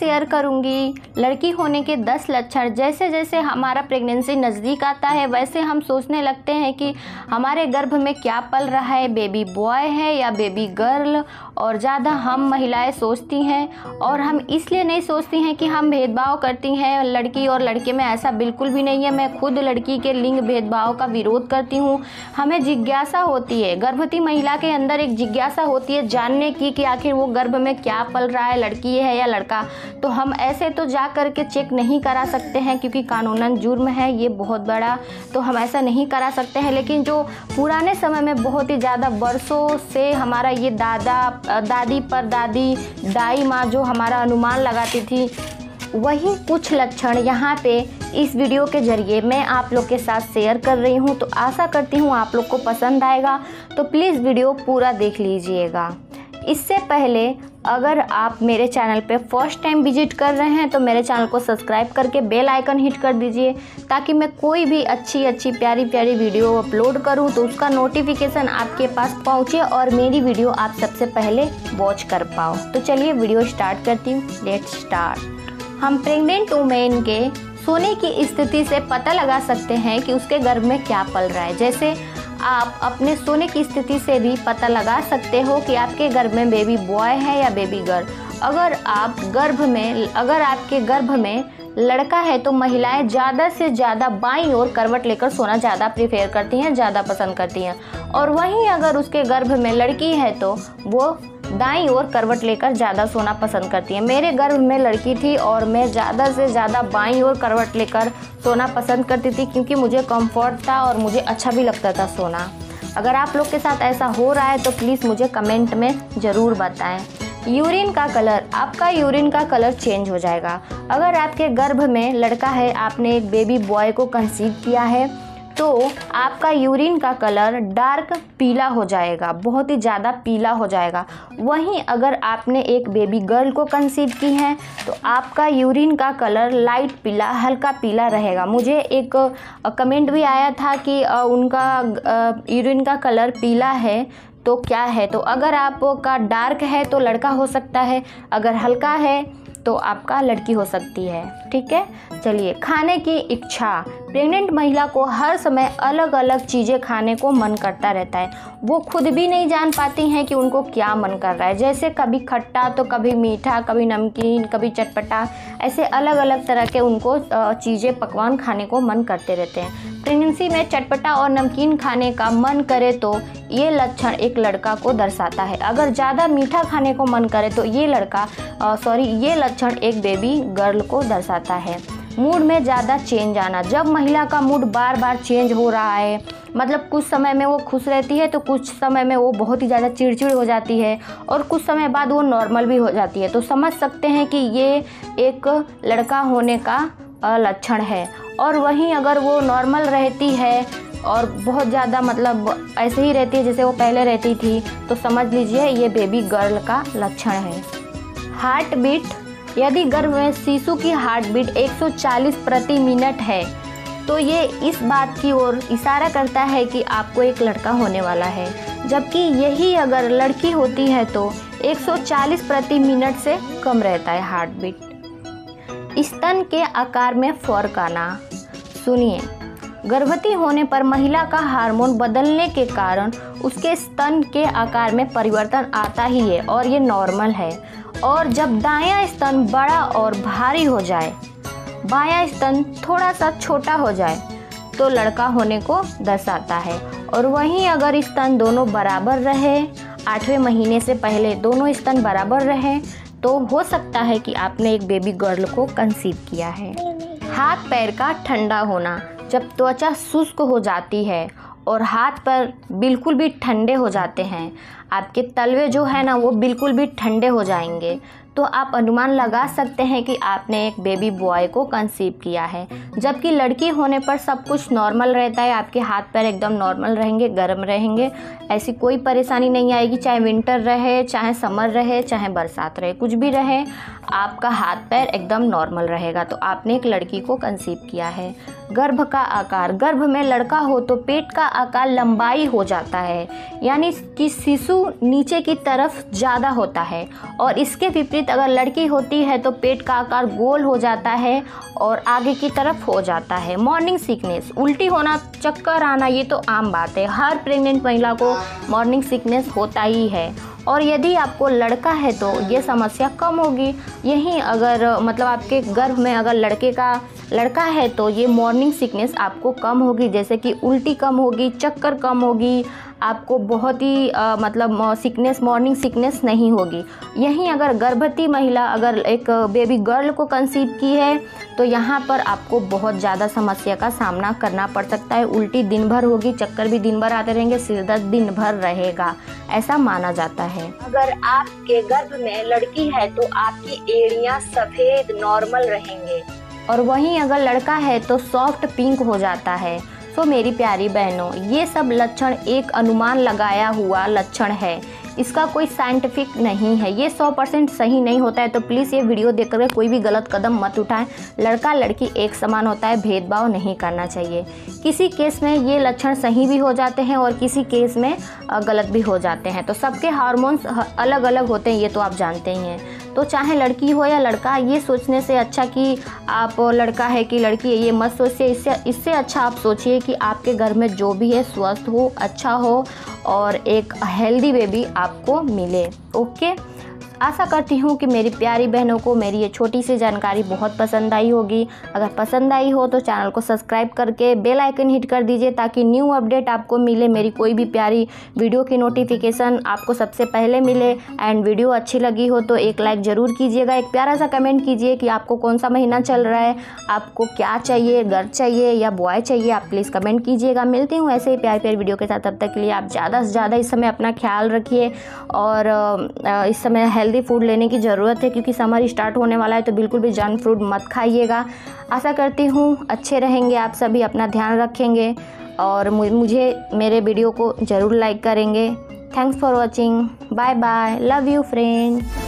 Share करूंगी लड़की होने के 10 लक्षण। जैसे जैसे हमारा प्रेगनेंसी नज़दीक आता है वैसे हम सोचने लगते हैं कि हमारे गर्भ में क्या पल रहा है, बेबी बॉय है या बेबी गर्ल, और ज़्यादा हम महिलाएं सोचती हैं। और हम इसलिए नहीं सोचती हैं कि हम भेदभाव करती हैं लड़की और लड़के में, ऐसा बिल्कुल भी नहीं है। मैं खुद लड़की के लिंग भेदभाव का विरोध करती हूँ। हमें जिज्ञासा होती है, गर्भवती महिला के अंदर एक जिज्ञासा होती है जानने की कि आखिर वो गर्भ में क्या पल रहा है, लड़की है या लड़का। तो हम ऐसे तो जा कर के चेक नहीं करा सकते हैं क्योंकि कानूनन जुर्म है ये बहुत बड़ा, तो हम ऐसा नहीं करा सकते हैं। लेकिन जो पुराने समय में बहुत ही ज़्यादा वर्षों से हमारा ये दादी परदादी दाई माँ जो हमारा अनुमान लगाती थी, वही कुछ लक्षण यहाँ पे इस वीडियो के ज़रिए मैं आप लोग के साथ शेयर कर रही हूँ। तो आशा करती हूँ आप लोग को पसंद आएगा, तो प्लीज़ वीडियो पूरा देख लीजिएगा। इससे पहले अगर आप मेरे चैनल पे फर्स्ट टाइम विजिट कर रहे हैं तो मेरे चैनल को सब्सक्राइब करके बेल आइकन हिट कर दीजिए, ताकि मैं कोई भी अच्छी प्यारी वीडियो अपलोड करूं तो उसका नोटिफिकेशन आपके पास पहुंचे और मेरी वीडियो आप सबसे पहले वॉच कर पाओ। तो चलिए वीडियो स्टार्ट करती हूँ। Let's start. हम प्रेग्नेंट वुमेन के सोने की स्थिति से पता लगा सकते हैं कि उसके गर्भ में क्या पल रहा है। जैसे आप अपने सोने की स्थिति से भी पता लगा सकते हो कि आपके गर्भ में बेबी बॉय है या बेबी गर्ल। अगर आपके गर्भ में लड़का है तो महिलाएं ज़्यादा से ज़्यादा बाईं ओर करवट लेकर सोना ज़्यादा प्रेफर करती हैं, ज़्यादा पसंद करती हैं। और वहीं अगर उसके गर्भ में लड़की है तो वो दाईं ओर करवट लेकर ज़्यादा सोना पसंद करती है। मेरे गर्भ में लड़की थी और मैं ज़्यादा से ज़्यादा बाईं ओर करवट लेकर सोना पसंद करती थी, क्योंकि मुझे कंफर्ट था और मुझे अच्छा भी लगता था सोना। अगर आप लोग के साथ ऐसा हो रहा है तो प्लीज़ मुझे कमेंट में ज़रूर बताएं। यूरिन का कलर, आपका यूरिन का कलर चेंज हो जाएगा। अगर आपके गर्भ में लड़का है, आपने एक बेबी बॉय को कंसीव किया है, तो आपका यूरिन का कलर डार्क पीला हो जाएगा, बहुत ही ज़्यादा पीला हो जाएगा। वहीं अगर आपने एक बेबी गर्ल को कंसीव की है तो आपका यूरिन का कलर लाइट पीला, हल्का पीला रहेगा। मुझे एक कमेंट भी आया था कि उनका यूरिन का कलर पीला है तो क्या है, तो अगर आपका डार्क है तो लड़का हो सकता है, अगर हल्का है तो आपका लड़की हो सकती है। ठीक है, चलिए। खाने की इच्छा, प्रेग्नेंट महिला को हर समय अलग अलग चीज़ें खाने को मन करता रहता है। वो खुद भी नहीं जान पाती हैं कि उनको क्या मन कर रहा है। जैसे कभी खट्टा तो कभी मीठा, कभी नमकीन, कभी चटपटा, ऐसे अलग अलग तरह के उनको चीज़ें पकवान खाने को मन करते रहते हैं। प्रेगनेंसी में चटपटा और नमकीन खाने का मन करे तो ये लक्षण एक लड़का को दर्शाता है। अगर ज़्यादा मीठा खाने को मन करे तो ये लक्षण एक बेबी गर्ल को दर्शाता है। मूड में ज़्यादा चेंज आना, जब महिला का मूड बार बार चेंज हो रहा है, मतलब कुछ समय में वो खुश रहती है तो कुछ समय में वो बहुत ही ज़्यादा चिड़चिड़ हो जाती है और कुछ समय बाद वो नॉर्मल भी हो जाती है, तो समझ सकते हैं कि ये एक लड़का होने का लक्षण है। और वहीं अगर वो नॉर्मल रहती है और बहुत ज़्यादा मतलब ऐसे ही रहती है जैसे वो पहले रहती थी, तो समझ लीजिए ये बेबी गर्ल का लक्षण है। हार्ट बीट, यदि गर्भ में शिशु की हार्ट बीट 140 प्रति मिनट है तो ये इस बात की ओर इशारा करता है कि आपको एक लड़का होने वाला है। जबकि यही अगर लड़की होती है तो 140 प्रति मिनट से कम रहता है हार्ट बीट। स्तन के आकार में फर्क आना, सुनिए, गर्भवती होने पर महिला का हार्मोन बदलने के कारण उसके स्तन के आकार में परिवर्तन आता ही है और ये नॉर्मल है। और जब दायां स्तन बड़ा और भारी हो जाए, बायां स्तन थोड़ा सा छोटा हो जाए तो लड़का होने को दर्शाता है। और वहीं अगर स्तन दोनों बराबर रहे, 8वें महीने से पहले दोनों स्तन बराबर रहे, तो हो सकता है कि आपने एक बेबी गर्ल को कंसीव किया है। हाथ पैर का ठंडा होना, जब त्वचा शुष्क हो जाती है और हाथ पैर बिल्कुल भी ठंडे हो जाते हैं, आपके तलवे जो है ना वो बिल्कुल भी ठंडे हो जाएंगे, तो आप अनुमान लगा सकते हैं कि आपने एक बेबी बॉय को कंसीव किया है। जबकि लड़की होने पर सब कुछ नॉर्मल रहता है, आपके हाथ पैर एकदम नॉर्मल रहेंगे, गर्म रहेंगे, ऐसी कोई परेशानी नहीं आएगी। चाहे विंटर रहे, चाहे समर रहे, चाहे बरसात रहे, कुछ भी रहे, आपका हाथ पैर एकदम नॉर्मल रहेगा। तो आपने एक लड़की को कंसीव किया है। गर्भ का आकार, गर्भ में लड़का हो तो पेट का आकार लंबाई हो जाता है, यानी कि शिशु नीचे की तरफ ज़्यादा होता है। और इसके विपरीत विपरीत अगर लड़की होती है तो पेट का आकार गोल हो जाता है और आगे की तरफ हो जाता है। मॉर्निंग सिकनेस, उल्टी होना, चक्कर आना, ये तो आम बात है, हर प्रेग्नेंट महिला को मॉर्निंग सिकनेस होता ही है। और यदि आपको लड़का है तो ये समस्या कम होगी। यहीं अगर मतलब आपके गर्भ में अगर लड़का है तो ये मॉर्निंग सिकनेस आपको कम होगी, जैसे कि उल्टी कम होगी, चक्कर कम होगी, आपको बहुत ही मॉर्निंग सिकनेस नहीं होगी। यहीं अगर गर्भवती महिला अगर एक बेबी गर्ल को कंसीव की है तो यहाँ पर आपको बहुत ज़्यादा समस्या का सामना करना पड़ सकता है। उल्टी दिन भर होगी, चक्कर भी दिन भर आते रहेंगे, सिर दर्द दिन भर रहेगा, ऐसा माना जाता है। अगर आपके गर्भ में लड़की है तो आपकी एड़ियाँ सफ़ेद नॉर्मल रहेंगे और वहीं अगर लड़का है तो सॉफ्ट पिंक हो जाता है। तो मेरी प्यारी बहनों, ये सब लक्षण एक अनुमान लगाया हुआ लक्षण है, इसका कोई साइंटिफिक नहीं है, ये 100% सही नहीं होता है। तो प्लीज़ ये वीडियो देखकर कोई भी गलत कदम मत उठाएं। लड़का लड़की एक समान होता है, भेदभाव नहीं करना चाहिए। किसी केस में ये लक्षण सही भी हो जाते हैं और किसी केस में गलत भी हो जाते हैं। तो सबके हार्मोन्स अलग अलग होते हैं, ये तो आप जानते ही हैं। तो चाहे लड़की हो या लड़का, ये सोचने से अच्छा कि आप लड़का है कि लड़की है ये मत सोचिए। इससे अच्छा आप सोचिए कि आपके घर में जो भी है स्वस्थ हो, अच्छा हो और एक हेल्दी बेबी आपको मिले। ओके, आशा करती हूँ कि मेरी प्यारी बहनों को मेरी ये छोटी सी जानकारी बहुत पसंद आई होगी। अगर पसंद आई हो तो चैनल को सब्सक्राइब करके बेल आइकन हिट कर दीजिए ताकि न्यू अपडेट आपको मिले, मेरी कोई भी प्यारी वीडियो की नोटिफिकेशन आपको सबसे पहले मिले। एंड वीडियो अच्छी लगी हो तो एक लाइक ज़रूर कीजिएगा, एक प्यारा सा कमेंट कीजिए कि आपको कौन सा महीना चल रहा है, आपको क्या चाहिए, गर्ल चाहिए या बॉय चाहिए, आप प्लीज़ कमेंट कीजिएगा। मिलती हूँ ऐसे ही प्यार प्यार वीडियो के साथ, तब तक के लिए आप ज़्यादा से ज़्यादा इस समय अपना ख्याल रखिए और इस समय हेल्दी फूड लेने की ज़रूरत है क्योंकि समर स्टार्ट होने वाला है। तो बिल्कुल भी जंक फूड मत खाइएगा। आशा करती हूँ अच्छे रहेंगे आप सभी, अपना ध्यान रखेंगे और मुझे मेरे वीडियो को ज़रूर लाइक करेंगे। Thanks for watching, bye bye, love you friends.